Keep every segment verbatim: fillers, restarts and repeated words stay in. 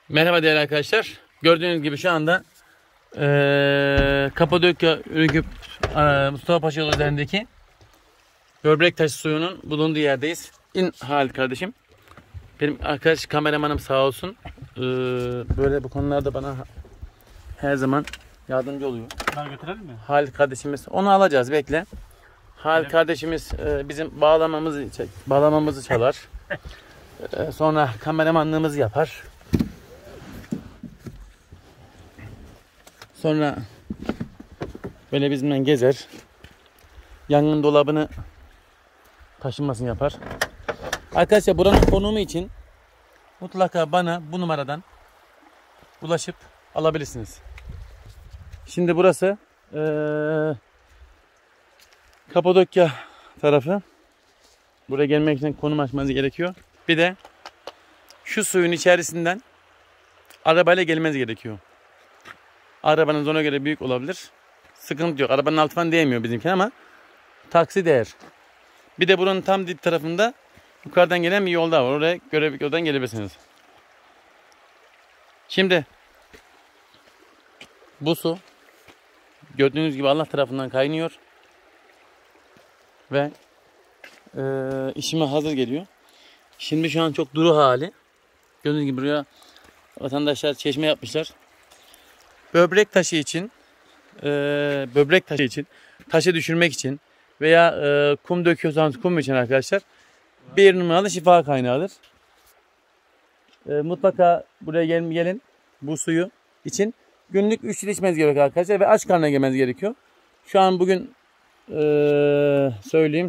Merhaba değerli arkadaşlar. Gördüğünüz gibi şu anda ee, Kapadokya Ürgüp e, Mustafa Paşa yolu üzerindeki böbrek taşı suyunun bulunduğu yerdeyiz. İn Halit kardeşim. Benim arkadaş kameramanım sağ olsun. Ee, böyle bu konularda bana her zaman yardımcı oluyor. Ben götürelim mi? Halit kardeşimiz. Onu alacağız, bekle. Halit kardeşimiz e, bizim bağlamamızı bağlamamızı çalar. e, sonra kameramanlığımızı yapar. Sonra böyle bizimle gezer. Yangın dolabını taşınmasını yapar. Arkadaşlar buranın konumu için mutlaka bana bu numaradan ulaşıp alabilirsiniz. Şimdi burası ee, Kapadokya tarafı. Buraya gelmek için konum açmanız gerekiyor. Bir de şu suyun içerisinden arabayla gelmeniz gerekiyor. Arabanız ona göre büyük olabilir. Sıkıntı yok. Arabanın altı falan değmiyor bizimki ama taksi değer. Bir de buranın tam dip tarafında yukarıdan gelen bir yol daha var. Oraya göre bir yoldan gelebilirsiniz. Şimdi bu su gördüğünüz gibi Allah tarafından kaynıyor. Ve e, işime hazır geliyor. Şimdi şu an çok duru hali. Gördüğünüz gibi buraya vatandaşlar çeşme yapmışlar. Böbrek taşı için, e, böbrek taşı için, taşı düşürmek için veya e, kum döküyorsanız kum için arkadaşlar bir numaralı şifa kaynağıdır. E, mutlaka buraya gelin, gelin bu suyu için günlük üç litre içmeniz gerekiyor arkadaşlar ve aç karnına gelmeniz gerekiyor. Şu an bugün e, söyleyeyim.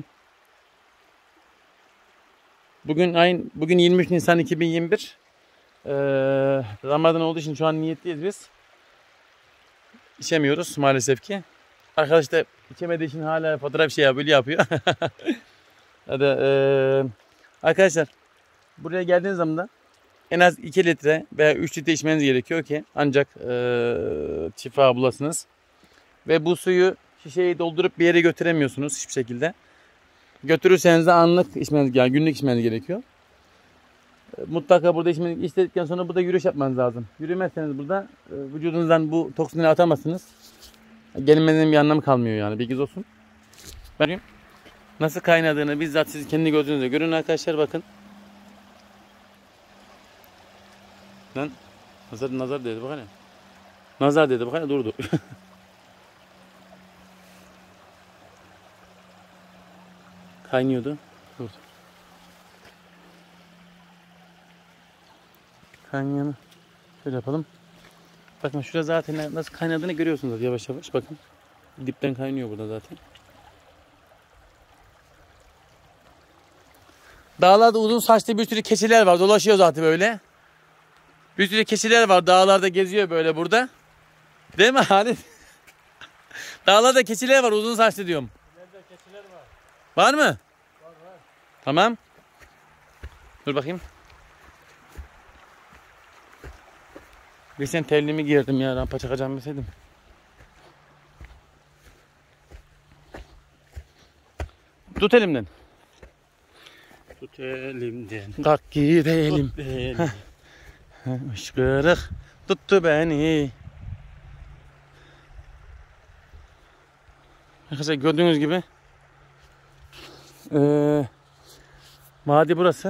Bugün ayın bugün yirmi üç Nisan iki bin yirmi bir. E, Ramazan olduğu için şu an niyetliyiz biz. İçemiyoruz maalesef ki. Arkadaş da içemediği için hala fotoğraf şey yapıyor, yapıyor. Hadi, e, arkadaşlar buraya geldiğiniz zaman da en az iki litre veya üç litre içmeniz gerekiyor ki ancak e, şifa bulasınız. Ve bu suyu şişeyi doldurup bir yere götüremiyorsunuz hiçbir şekilde. Götürürseniz de anlık içmeniz, yani günlük içmeniz gerekiyor. Mutlaka burada içmeniz, içtikten sonra burada yürüyüş yapmanız lazım. Yürümezseniz burada vücudunuzdan bu toksinleri atamazsınız. Gelinmenin bir anlamı kalmıyor yani, bilginiz olsun. Ben nasıl kaynadığını bizzat siz kendi gözünüzle görün arkadaşlar, bakın. Lan nazar nazar dedi bak hele. Nazar dedi bak hele, durdu. Kaynıyordu. Durdu. Kaynayanı şöyle yapalım. Bakın şurada zaten nasıl kaynadığını görüyorsunuz yavaş yavaş, bakın. Dipten kaynıyor burada zaten. Dağlarda uzun saçlı bir sürü keçiler var. Dolaşıyor zaten böyle. Bir sürü keçiler var. Dağlarda geziyor böyle burada. Değil mi Halit? Dağlarda keçiler var. Uzun saçlı diyorum. Nerede keçiler var? Var mı? Var var. Tamam. Dur bakayım. Geçen terliğimi giyirdim ya. Rampa çıkacağım deseydim. Tut elimden. Tut elimden. Kalk gidelim. Tut elimden. Işkırık tuttu beni. Arkadaşlar gördüğünüz gibi ee, vadi burası.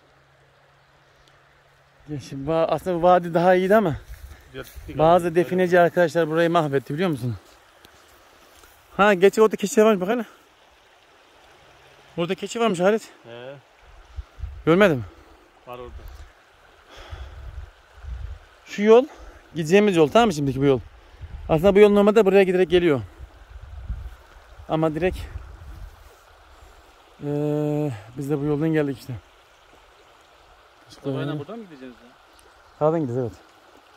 Ya şimdi, aslında vadi daha iyiydi ama bazı defineci arkadaşlar burayı mahvetti, biliyor musun? Ha, geçen orada keçi varmış bak hele. Orada keçi varmış Halit. He. Görmedim. Var orada. Şu yol gideceğimiz yol, tamam mı, şimdiki bu yol? Aslında bu yol normalde buraya giderek geliyor. Ama direkt ee, biz de bu yoldan geldik işte. Arabayla buradan mı gideceğiz ya? Sağdan gideceğiz, evet.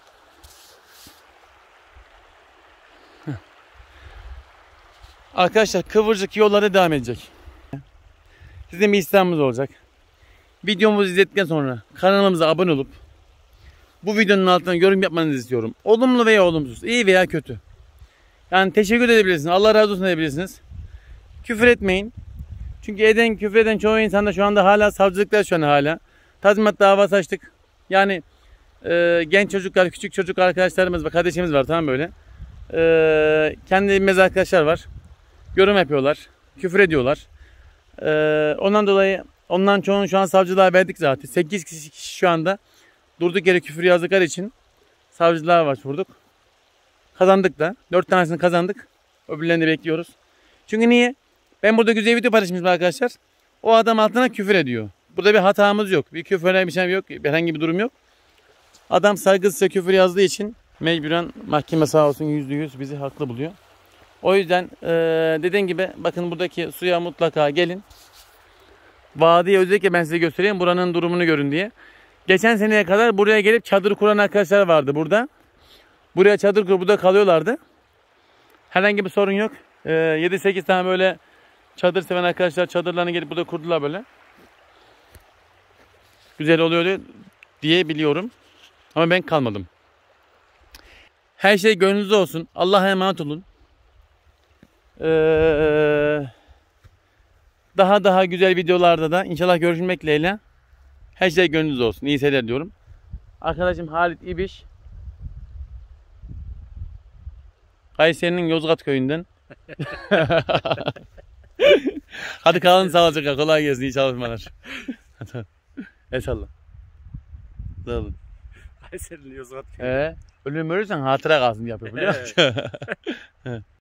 Heh. Arkadaşlar kıvırcık yollara devam edecek. Sizin bir isteğimiz olacak. Videomuzu izledikten sonra kanalımıza abone olup bu videonun altına yorum yapmanızı istiyorum. Olumlu veya olumsuz, iyi veya kötü. Yani teşekkür edebilirsiniz, Allah razı olsun edebilirsiniz. Küfür etmeyin. Çünkü eden, küfür eden çoğu insan da şu anda hala savcılıklar, şu an hala tazminat davası açtık. Yani e, genç çocuklar, küçük çocuk arkadaşlarımız var, kardeşimiz var, tamam böyle. E, kendi evimizde arkadaşlar var. Yorum yapıyorlar, küfür ediyorlar. E, ondan dolayı ondan çoğunu şu an savcılığa verdik zaten. sekiz kişi şu anda durduk yere küfür yazdıkları için savcılığa başvurduk. Kazandık da. dört tanesini kazandık. Öbürlerini de bekliyoruz. Çünkü niye? Ben burada güzel video paylaşmışım arkadaşlar. O adam altına küfür ediyor. Burada bir hatamız yok. Bir küfür bir şey yok. Herhangi bir durum yok. Adam saygısızca küfür yazdığı için mecburen mahkeme sağ olsun yüzde yüz bizi haklı buluyor. O yüzden ee, dediğim gibi bakın buradaki suya mutlaka gelin. Vadiye özellikle ben size göstereyim. Buranın durumunu görün diye. Geçen seneye kadar buraya gelip çadır kuran arkadaşlar vardı burada. Buraya çadır kurup burada kalıyorlardı. Herhangi bir sorun yok. Ee, yedi sekiz tane böyle çadır seven arkadaşlar çadırlarını gelip burada kurdular böyle. Güzel oluyor diye biliyorum. Ama ben kalmadım. Her şey gönlünüzde olsun. Allah'a emanet olun. Ee, daha daha güzel videolarda da inşallah görüşmek dileğiyle. Her şey gönlünüzde olsun. İyi seyirler diyorum. Arkadaşım Halit İbiş. Kayseri'nin Yozgat köyünden. Hadi kalın sağlıcakla. Kolay gelsin. İyi çalışmalar. Eyvallah. Sağ olun. Kayseri'nin Yozgat köyü. Ee, ölüm ölürsen hatıra kalsın yapıyor biliyor musun?